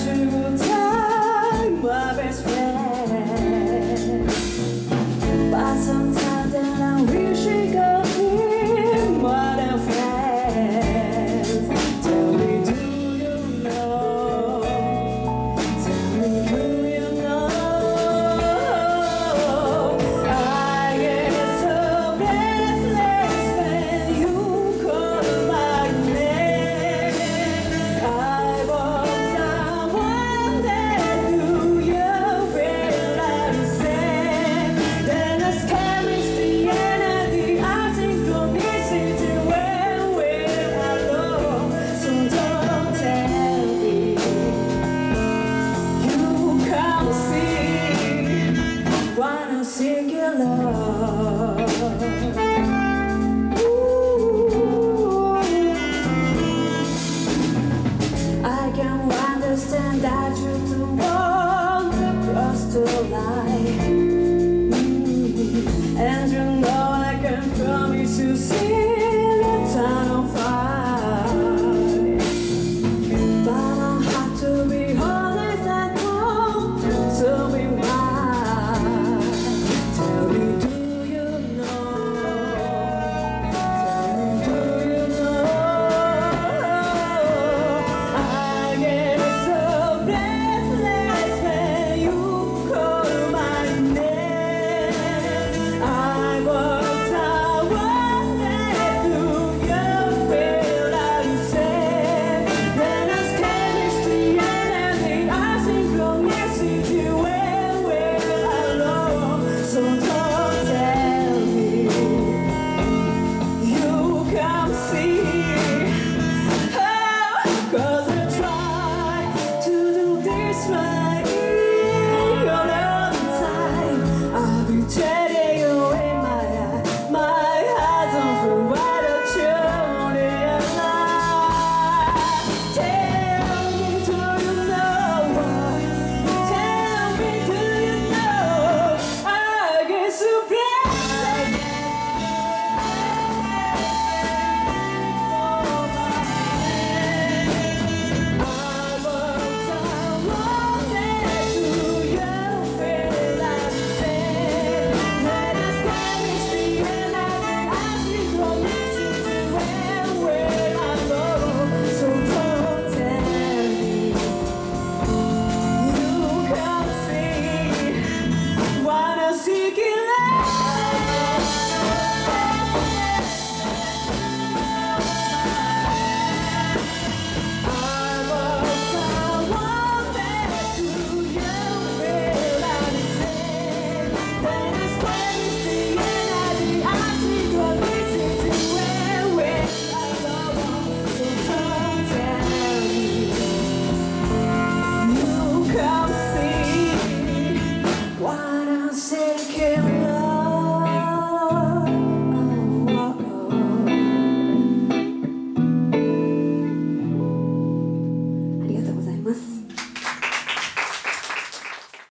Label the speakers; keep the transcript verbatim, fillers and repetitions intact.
Speaker 1: true time, my best friend. But sometimes then I wish you could be more than friends. Tell me, do you know? Tell me, do you know? I get so breathless when you call my name. I walk down one day, do you feel I'm safe? Then I carries the energy, I think don't easy to when we're alone. So don't tell me you can't see, wanna sing your love. Ooh. I can understand that you don't want to cross the line, mm. And you know I can promise you see the town on fire. But I have to be honest and want to be mine. Tell me, do you know? Tell me, do you know? I get so breathless when you call my name. I walk down one day, do you feel I'm safe? Then I scan the enemy, I think from easy to where we're alone. So don't tell me you can't see. Oh, 'cause I try to do this right.